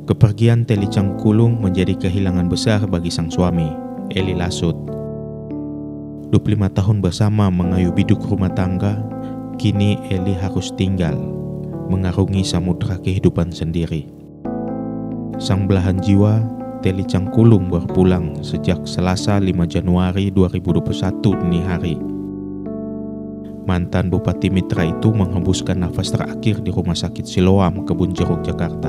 Kepergian Teli Cangkulung menjadi kehilangan besar bagi sang suami, Eli Lasut. 25 tahun bersama mengayuh biduk rumah tangga, kini Eli harus tinggal, mengarungi samudra kehidupan sendiri. Sang belahan jiwa, Teli Cangkulung berpulang sejak Selasa 5 Januari 2021 dini hari. Mantan Bupati Mitra itu menghembuskan nafas terakhir di Rumah Sakit Siloam, Kebun Jeruk, Jakarta.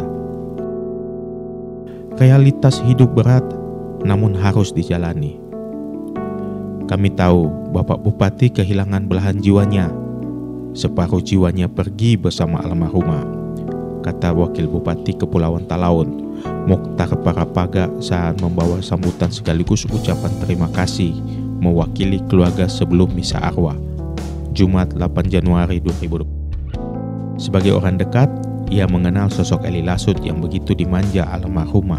Realitas hidup berat, namun harus dijalani. Kami tahu Bapak Bupati kehilangan belahan jiwanya. Separuh jiwanya pergi bersama almarhumah, kata Wakil Bupati Kepulauan Talaun, Mokhtar Parapaga saat membawa sambutan sekaligus ucapan terima kasih mewakili keluarga sebelum misa arwah, Jumat 8 Januari 2020. Sebagai orang dekat, ia mengenal sosok Eli Lasut yang begitu dimanja almarhumah.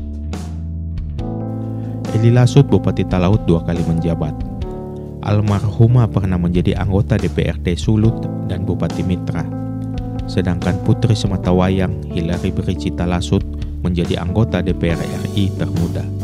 Eli Lasut Bupati Talaut 2 kali menjabat. Almarhumah pernah menjadi anggota DPRD Sulut dan Bupati Mitra. Sedangkan putri sematawayang Hilary Brigita Lasut menjadi anggota DPR RI termuda.